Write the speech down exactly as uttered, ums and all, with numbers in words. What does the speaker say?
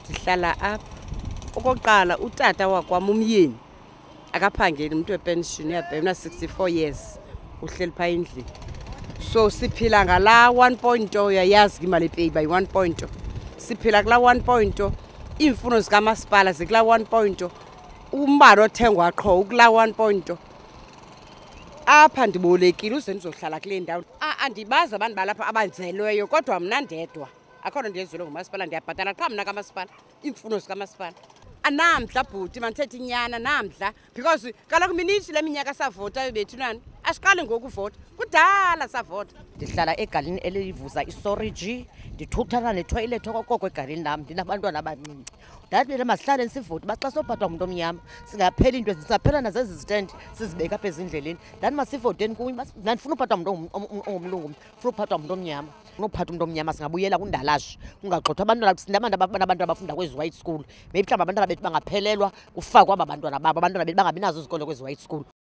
Ndihlala apha. Okokuqala utata wakwam umyeni akaphangeli umuntu wepension uyabheka sixty-four years uhleli pha endlini. So siphila ngala one point zero uyayazi imali epeyi by one point zero. Siphila kula one point zero imfuno zikamasipala zikula one point zero. Umbane othengwa qho ukula one point zero. Apha ndibolekile uze ndizohlala kule ndawo. Andibazi abantu balapha abanzelweyo kodwa mna ndedwa. Akho nto ndiyenzelwe ngumasipala ndiyabhatala qha mna kamasipala imfuno zikamasipala. Anamdla bhuti mandithethe inyana namdla because kaloku minithi le minyaka savota bethu nani asiqali ngoku uvota kudala savota. Ndihlala egalini elivuza isoriji ndithuthana netoilet okoko egalini lam ndinabantwana abancinci. Ndathi masihlale sivote baxa sophathwa umuntu omnyama singapheli into sisaphela nazezi zitendi sizibeka apha ezindleleni. Ndathi masivoteni kuyo ndifuna uphathwa umuntu ongumlungu ndifuna uphathwa umuntu omnyama. Unophatha umuntu omnyama singabuyela kundalashe ungagxothwa abantwana sindabantu abantu abafunda kwezi white school maybe mhlawumbi abantwana bethu bangaphelelwa kufakwa aba bantwana babo abantwana bethu bangabi nazo izikolo kwezi white school.